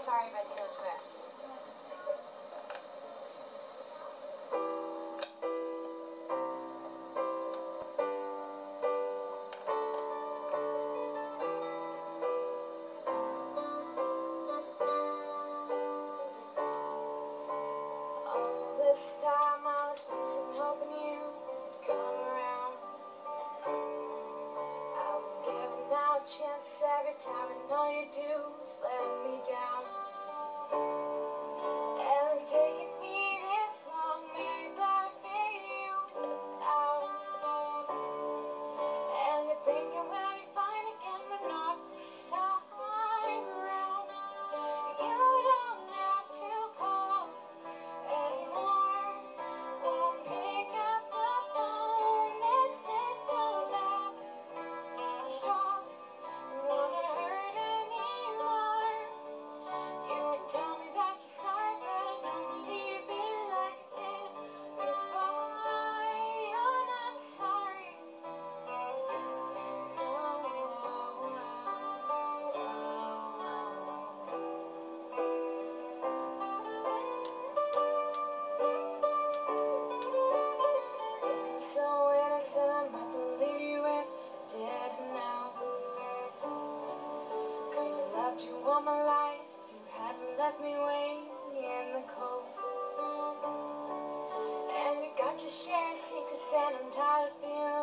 Sorry if I didn't swear. All this time I was missing, hoping you would come around. I'm giving out chances every time, and all you do is let me down. And it's taking me this long, maybe I figure you out. And you're thinking we'll be fine again, but not this time around. You don't have to call anymore. Won't pick up the phone. It's so loud. Stop. Wanna hurt anymore. You can tell me that you're sorry, but I don't believe it like this before. You're not sorry. So innocent, I believe you if you're dead now. Could've loved you all my life if you hadn't left me waiting in the cold. And you got your share of secrets, and I'm tired of feeling